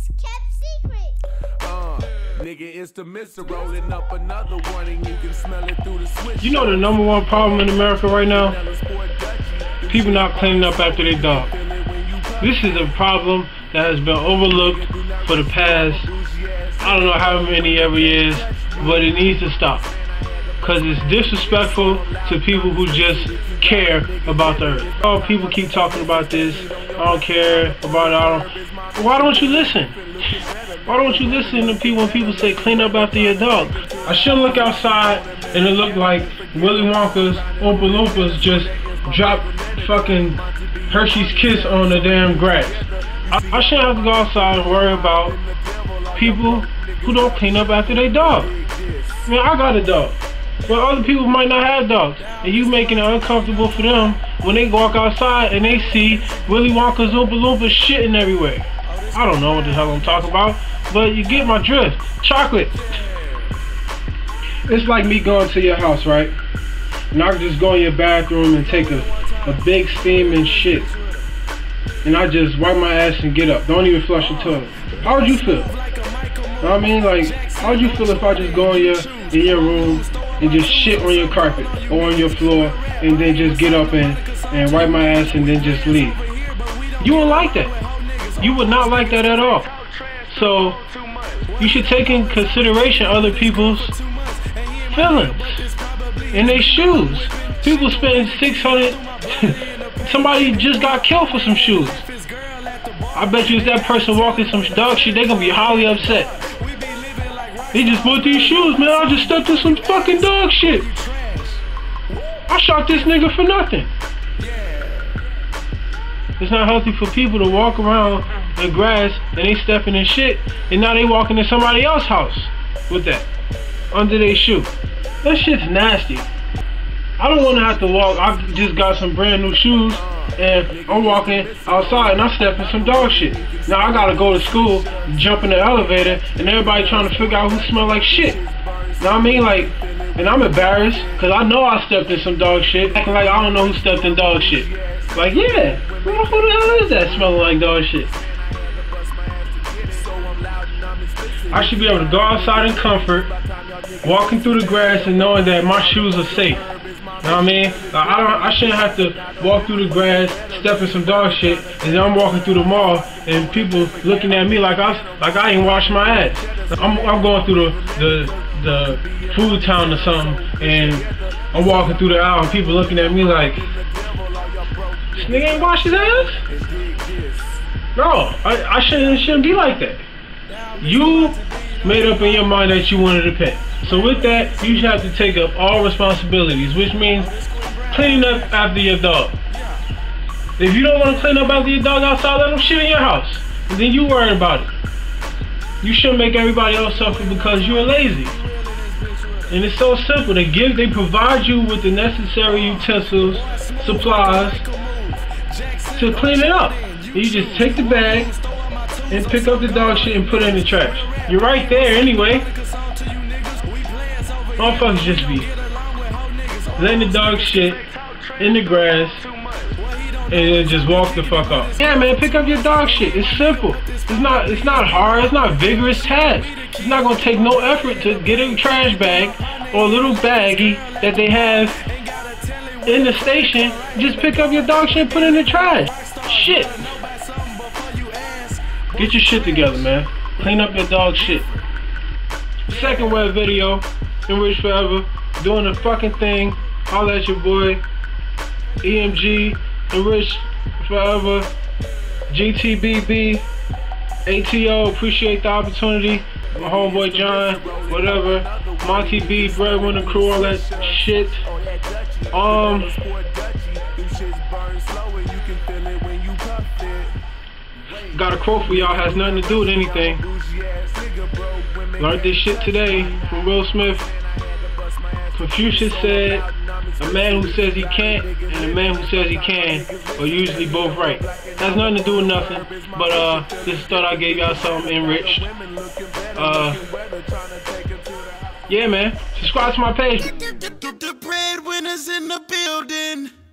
best kept secret. Nigga, it's the mister rolling up another one and you can smell it through the switch. You know the #1 problem in America right now? People not cleaning up after their dog. This is a problem that has been overlooked for the past, I don't know how many ever years, but it needs to stop. Because it's disrespectful to people who just care about the earth. Oh, people keep talking about this. I don't care about it. Why don't you listen? Why don't you listen to people when people say clean up after your dog? I shouldn't look outside and it look like Willy Wonka's Oompa Loompas just dropped fucking Hershey's Kiss on the damn grass. I shouldn't have to go outside and worry about people who don't clean up after their dog. I mean, I got a dog. But other people might not have dogs, and you making it uncomfortable for them when they walk outside and they see Willy Wonka's Oompa Loompas shitting everywhere. I don't know what the hell I'm talking about, but you get my drift. Chocolate. It's like me going to your house, right? And I can just go in your bathroom and take a big steaming shit. And I just wipe my ass and get up. Don't even flush the toilet. How would you feel? You know what I mean? Like, how would you feel if I just go in your room and just shit on your carpet or on your floor and then just get up and wipe my ass and then just leave? You wouldn't like that. You would not like that at all. So you should take in consideration other people's feelings in their shoes. People spend $600. Somebody just got killed for some shoes. I bet you if that person walking some dog shit, they gonna be highly upset. They just bought these shoes, man. I just stepped in some fucking dog shit. I shot this nigga for nothing. It's not healthy for people to walk around in grass and they stepping in shit, and now they walking in somebody else's house with that under their shoe. That shit's nasty. I don't want to have to walk. I just got some brand new shoes and I'm walking outside and I step in some dog shit. Now I gotta go to school, jump in the elevator, and everybody trying to figure out who smell like shit. You know what I mean? Like, and I'm embarrassed because I know I stepped in some dog shit, acting like I don't know who stepped in dog shit. Like, yeah, who the hell is that smelling like dog shit? I should be able to go outside in comfort, walking through the grass and knowing that my shoes are safe. You know what I mean? Like, I shouldn't have to walk through the grass, step in some dog shit, and then I'm walking through the mall and people looking at me like I ain't washed my ass. I'm going through the food town or something, and I'm walking through the aisle and people looking at me like, this nigga ain't washed his ass? No, I shouldn't be like that. You made up in your mind that you wanted a pet. So with that, you should have to take up all responsibilities, which means cleaning up after your dog. If you don't want to clean up after your dog outside, let them shit in your house. And then you worry about it. You shouldn't make everybody else suffer because you're lazy. And it's so simple. They provide you with the necessary utensils, supplies to clean it up. You just take the bag and pick up the dog shit and put it in the trash. You're right there anyway. Motherfuckers just be letting the dog shit in the grass and then just walk the fuck off. Yeah, man, pick up your dog shit. It's simple. It's not hard. It's not a vigorous task. It's not gonna take no effort to get a trash bag or a little baggie that they have in the station. Just pick up your dog shit and put it in the trash. Shit. Get your shit together, man. Clean up your dog shit. Second web video. En.Riched Forever, doing the fucking thing. Holla at your boy, EMG, En.Riched Forever, GTBB, ATO, appreciate the opportunity. My homeboy John, whatever, Monty B, Breadwinner Crew, all that shit. Got a quote for y'all, has nothing to do with anything. Learned this shit today from Will Smith. Confucius said, a man who says he can't and a man who says he can are usually both right. Has nothing to do with nothing, but just thought I gave y'all something enriched. Yeah, man, subscribe to my page. The breadwinners in the building.